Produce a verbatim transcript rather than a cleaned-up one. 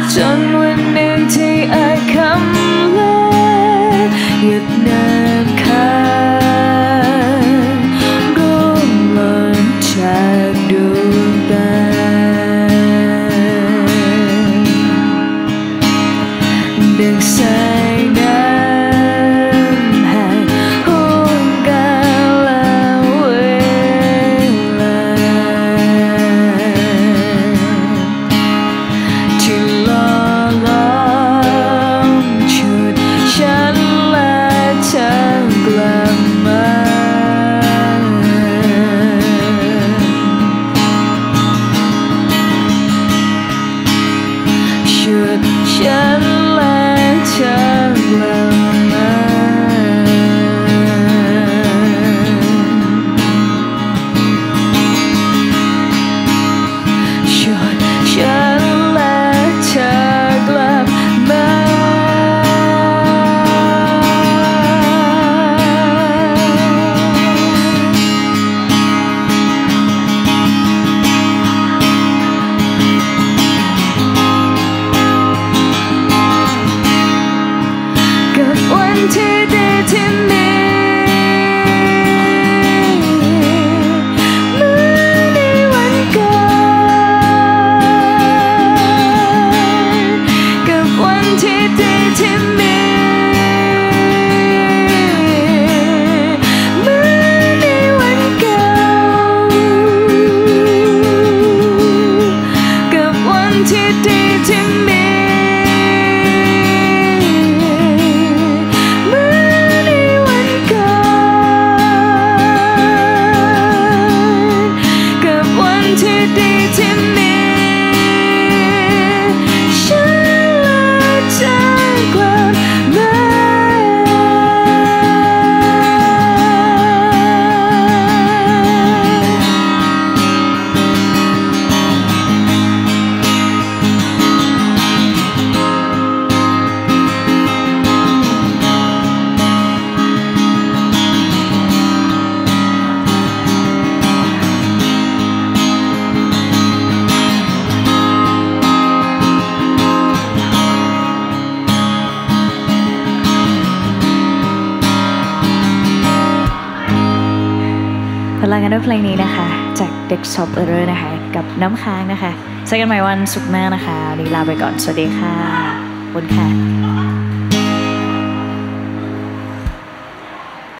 จนวันหนึ่งที่อาจคำลาหยุดนานค้างร่วงหล่นจากดวงตาดังสายน้ำห่างห่วงกาลเวลาที่หล่อล้อมฉุดฉันและเธอกลับมาฉุดฉันและเธอกลับมาฉุดฉันและเธอกลับมากับวันที่ดีที่มีเหมือนในวันก่อนกับวันที่ดีที่มีเหมือนในวันเก่ากับวันที่ดีที่มีที่ดีที่มีฉันและเธอกลับมาพลังกันด้วยเพลงนี้นะคะจาก Desktop Error นะคะกับน้ำค้างนะคะเจอกันใหม่วันศุกร์หน้านะคะวันนี้ลาไปก่อนสวัสดีค่ะขอบคุณค่ะ